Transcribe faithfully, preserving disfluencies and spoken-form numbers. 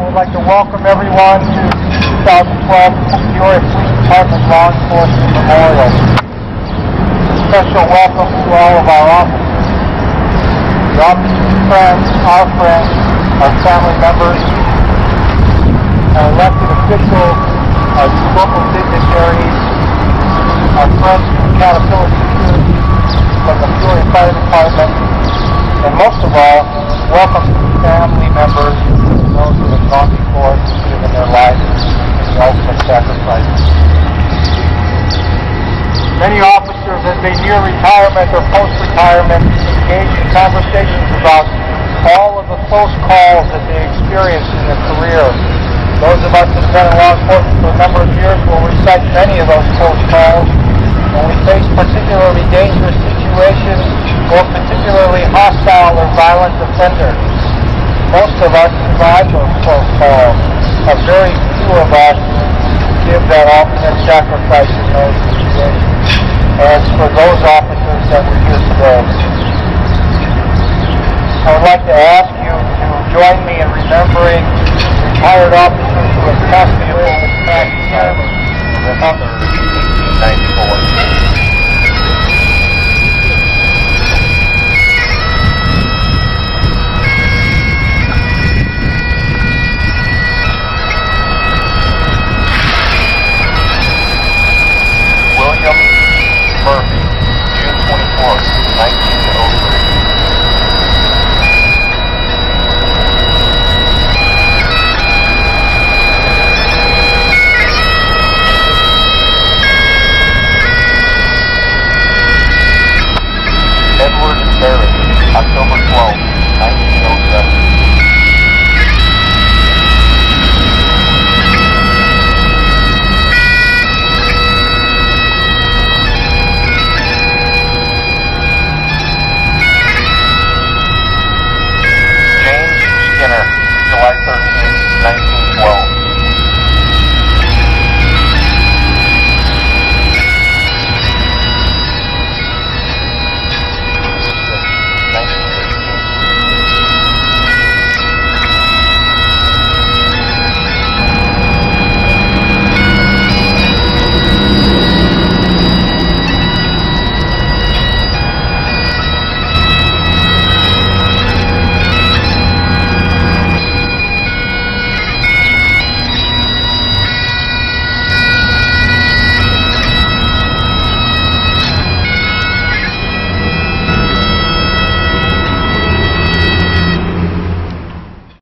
I would like to welcome everyone to the twenty twelve Peoria Police Department Law Enforcement Memorial. Special welcome to all of our officers, the officers' friends, our friends, our family members, our elected officials, our local dignitaries, our friends from Caterpillar Security, from the Peoria Fire Department, and most of all, welcome to the family members and those who have gone before us and given their lives in the ultimate sacrifice. Many officers, as they near retirement or post-retirement, engage in conversations about all of the close calls that they experienced in their career. Those of us who have been in law enforcement for a number of years will recite many of those close calls. When we face particularly dangerous situations or particularly hostile or violent offenders, most of us survive those close calls. A very few of us give that ultimate sacrifice in those situations. As for those officers that were here today, I would like to ask you to join me in remembering retired officers who have passed away this past year, November eighteen ninety-four.